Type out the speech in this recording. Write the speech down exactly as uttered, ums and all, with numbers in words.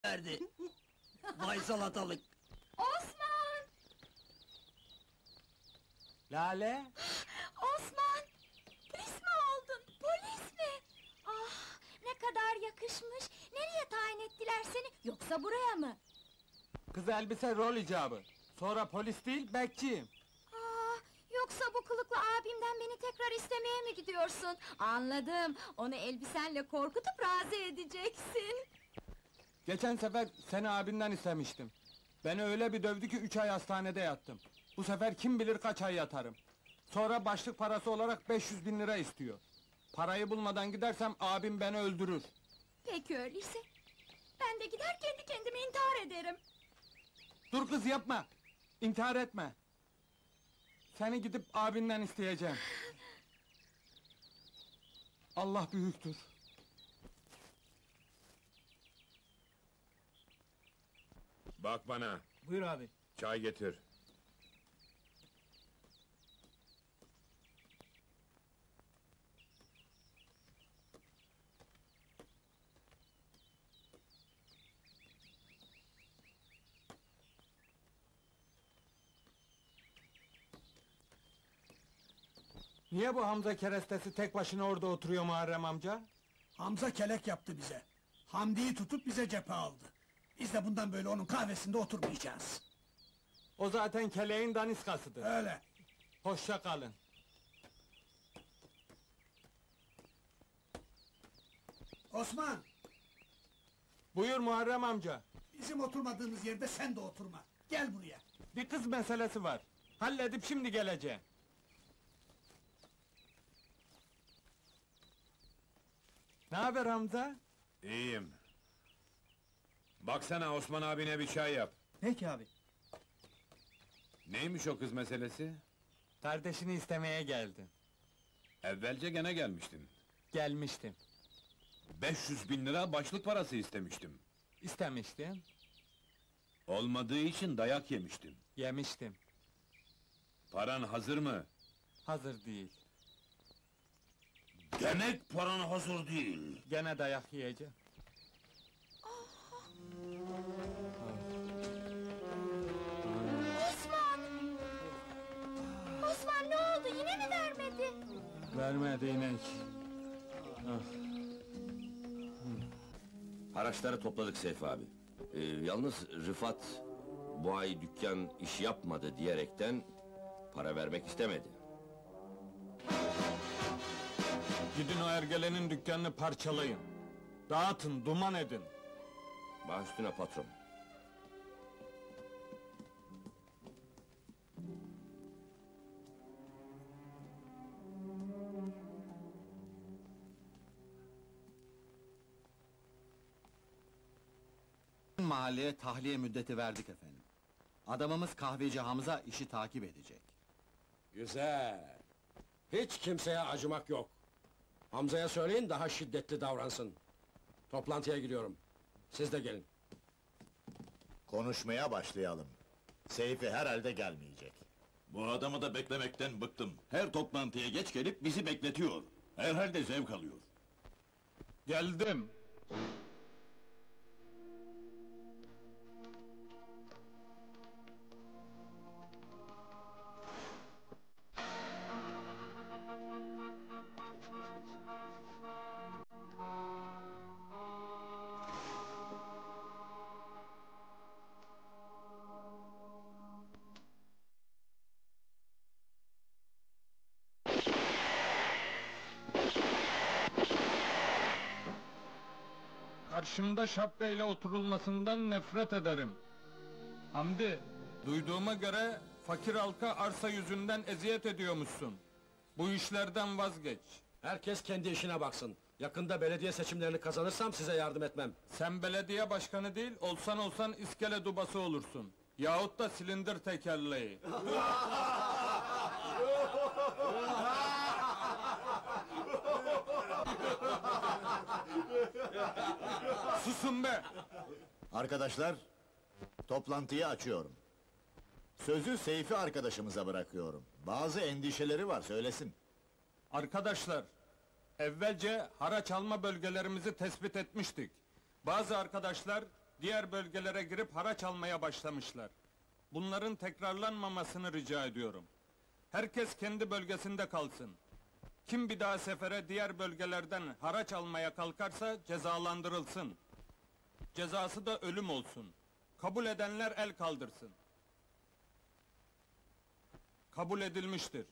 verdi. Vay salatalık! Osman! Lale! Osman! Polis mi oldun? Polis mi? Ah, ne kadar yakışmış! Nereye tayin ettiler seni? Yoksa buraya mı? Kız elbise rol icabı. Sonra polis değil, bekçiyim. Ah, yoksa bu kılıklı abimden beni tekrar istemeye mi gidiyorsun? Anladım, onu elbisenle korkutup razı edeceksin. Geçen sefer seni abinden istemiştim. Beni öyle bir dövdü ki üç ay hastanede yattım. Bu sefer kim bilir kaç ay yatarım. Sonra başlık parası olarak beş yüz bin lira istiyor. Parayı bulmadan gidersem abim beni öldürür. Peki öyleyse, ben de gider kendi kendime intihar ederim. Dur kız yapma! İntihar etme! Seni gidip abinden isteyeceğim. Allah büyüktür. Bak bana, Buyur abi. çay getir. Niye bu Hamza kerestesi tek başına orada oturuyor Muharrem amca? Hamza kelek yaptı bize. Hamdi'yi tutup bize cephe aldı. Biz de bundan böyle onun kahvesinde oturmayacağız. O zaten keleğin daniskasıdır. Öyle. Hoşça kalın. Osman, Buyur Muharrem amca. bizim oturmadığımız yerde sen de oturma. Gel buraya. Bir kız meselesi var. Halledip şimdi geleceğim. Ne haber Hamza? İyiyim. Baksana Osman abine bir çay yap. Peki abi. Neymiş o kız meselesi? Kardeşini istemeye geldim. Evvelce gene gelmiştin. Gelmiştim. beş yüz bin lira başlık parası istemiştim. İstemiştim. Olmadığı için dayak yemiştim. Yemiştim. Paran hazır mı? Hazır değil. Demek paran hazır değil. Gene dayak yiyeceğim. Osman! Osman ne oldu, yine mi vermedi? Vermedi inek. Haraçları topladık Seyfi abi. Ee, yalnız Rıfat bu ay dükkan iş yapmadı diyerekten para vermek istemedi. Gidin o ergelenin dükkanını parçalayın. Dağıtın, duman edin. Baş üstüne patron. Mahalleye tahliye müddeti verdik efendim. Adamımız kahveci Hamza işi takip edecek. Güzel. Hiç kimseye acımak yok. Hamza'ya söyleyin daha şiddetli davransın. Toplantıya gidiyorum. Siz de gelin. Konuşmaya başlayalım. Seyfi herhalde gelmeyecek. Bu adamı da beklemekten bıktım. Her toplantıya geç gelip bizi bekletiyor. Herhalde zevk alıyor. Geldim. Karşımda şapkayla oturulmasından nefret ederim. Hamdi, duyduğuma göre fakir halka arsa yüzünden eziyet ediyormuşsun. Bu işlerden vazgeç. Herkes kendi işine baksın. Yakında belediye seçimlerini kazanırsam size yardım etmem. Sen belediye başkanı değil, olsan olsan iskele dubası olursun. Yahut da silindir tekerleği. Susun be! Arkadaşlar, toplantıyı açıyorum. Sözü Seyfi arkadaşımıza bırakıyorum. Bazı endişeleri var, söylesin. Arkadaşlar, evvelce haraç alma bölgelerimizi tespit etmiştik. Bazı arkadaşlar diğer bölgelere girip haraç almaya başlamışlar. Bunların tekrarlanmamasını rica ediyorum. Herkes kendi bölgesinde kalsın. Kim bir daha sefere diğer bölgelerden haraç almaya kalkarsa cezalandırılsın. Cezası da ölüm olsun. Kabul edenler el kaldırsın. Kabul edilmiştir.